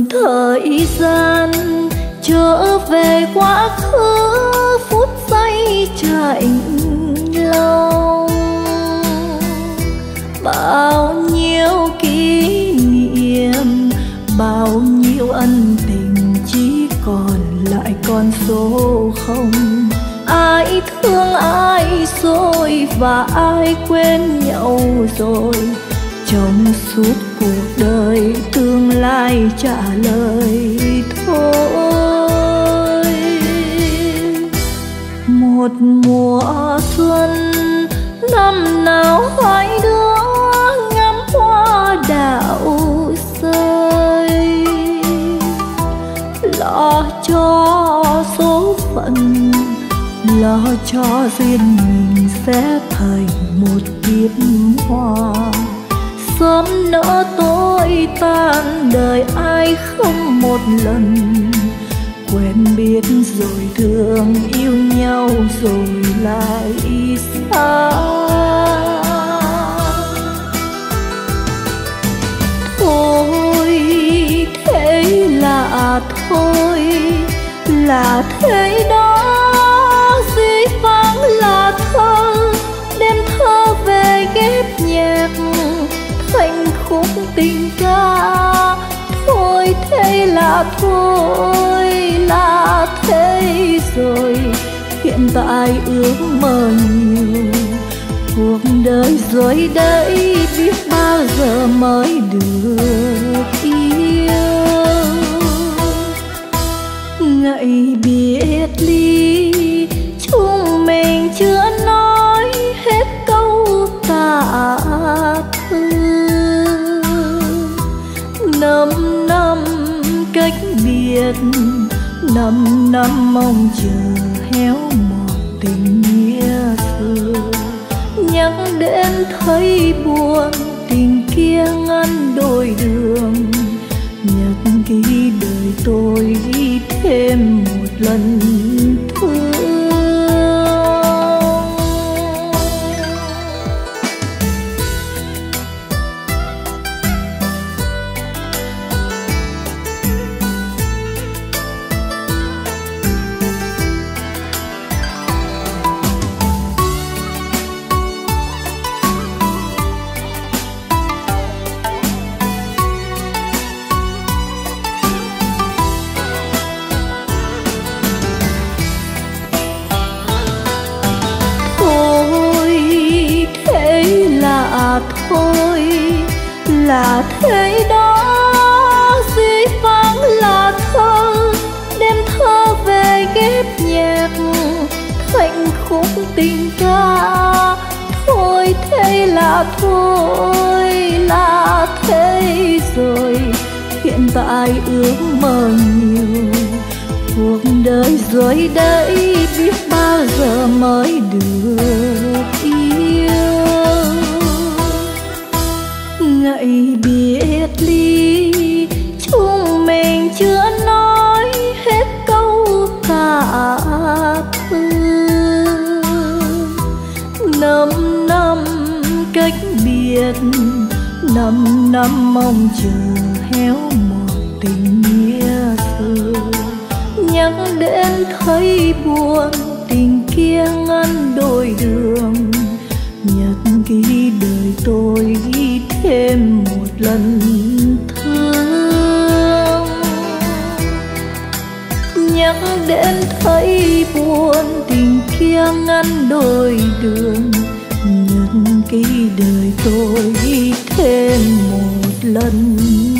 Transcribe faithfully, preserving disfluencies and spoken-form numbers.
Thời gian trở về quá khứ, phút giây chạnh lòng. Bao nhiêu kỷ niệm, bao nhiêu ân tình chỉ còn lại con số không. Ai thương ai rồi và ai quên nhau rồi. Trong suốt cuộc đời tương lai trả lời thôi. Một mùa xuân năm nào hai đứa ngắm hoa đào rơi. Lo cho số phận, lo cho duyên mình sẽ thành một kiếp hoa. Sớm nỡ tối tan đời ai không một lần. Quen biết rồi thương, yêu nhau rồi lại xa. Thôi thế là thôi, là thế đó. Dĩ vãng là thơ, đem thơ về ghép nhạc thành khúc tình ca. Thôi thế là thôi, là thế rồi. Hiện tại ước mơ nhiều, cuộc đời rồi đây biết bao giờ mới được yêu. Ngày biệt ly chúng mình chưa nói hết câu tạ thương. Năm năm cách biệt, năm năm mong chờ héo mòn tình nghĩa xưa. Nhắc đến thấy buồn, tình kia ngăn đôi đường. Nhật ký đời tôi ghi thêm một lần thương. Thôi là thế đó. Dĩ vãng là thơ, đem thơ về ghép nhạc thành khúc tình ca. Thôi thế là thôi, là thế rồi. Hiện tại ước mơ nhiều, cuộc đời rồi đây biết bao giờ mới được yêu. Ngày biệt ly chúng mình chưa nói hết câu tạ thương. Năm năm cách biệt, năm năm mong chờ héo mòn tình nghĩa xưa. Nhắc đến thấy buồn, tình kia ngăn đôi đường. Nhật ký đời tôi ghi thêm một lần thương. Nhắc đến thấy buồn, tình kia ngăn đôi đường. Nhật ký đời tôi ghi thêm một lần